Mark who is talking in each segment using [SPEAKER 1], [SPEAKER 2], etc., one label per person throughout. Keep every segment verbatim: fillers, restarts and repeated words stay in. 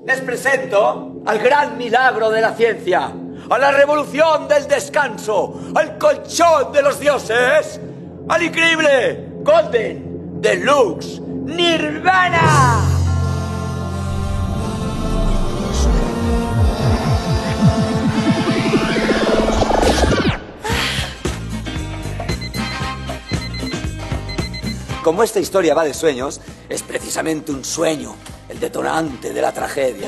[SPEAKER 1] les presento al gran milagro de la ciencia, a la revolución del descanso, al colchón de los dioses, al increíble Golden Deluxe Nirvana. Como esta historia va de sueños, es precisamente un sueño, el detonante de la tragedia.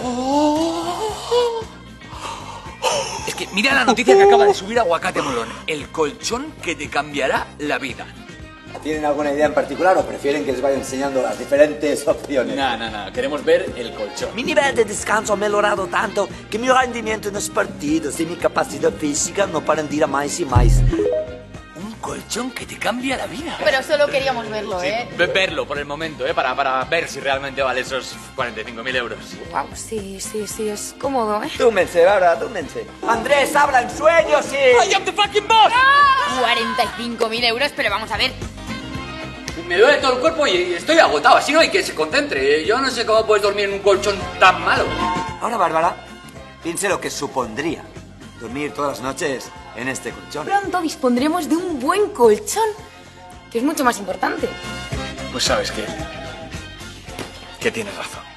[SPEAKER 2] Es que mira la noticia que acaba de subir Aguacate Molón. El colchón que te cambiará la vida.
[SPEAKER 1] ¿Tienen alguna idea en particular o prefieren que les vaya enseñando las diferentes opciones?
[SPEAKER 2] No, no, no. Queremos ver el colchón.
[SPEAKER 1] Mi nivel de descanso ha mejorado tanto que mi rendimiento en los partidos y mi capacidad física no paran de ir a más y más.
[SPEAKER 2] Un colchón que te cambia la vida.
[SPEAKER 3] Pero solo queríamos verlo,
[SPEAKER 2] Sí,
[SPEAKER 3] ¿eh?
[SPEAKER 2] verlo por el momento, ¿eh? Para, para ver si realmente vale esos cuarenta y cinco mil euros.
[SPEAKER 3] Wow, sí, sí, sí, es cómodo, ¿eh?
[SPEAKER 1] Túmense, ahora, túmense. Andrés, habla en sueños y...
[SPEAKER 2] ¡I am the fucking boss!
[SPEAKER 3] cuarenta y cinco mil euros, pero vamos a ver.
[SPEAKER 2] Me duele todo el cuerpo y estoy agotado. Así no hay que se concentre. Yo no sé cómo puedes dormir en un colchón tan malo.
[SPEAKER 1] Ahora, Bárbara, piense lo que supondría dormir todas las noches en este colchón.
[SPEAKER 3] Pronto dispondremos de un buen colchón, que es mucho más importante.
[SPEAKER 2] Pues sabes qué, que tienes razón.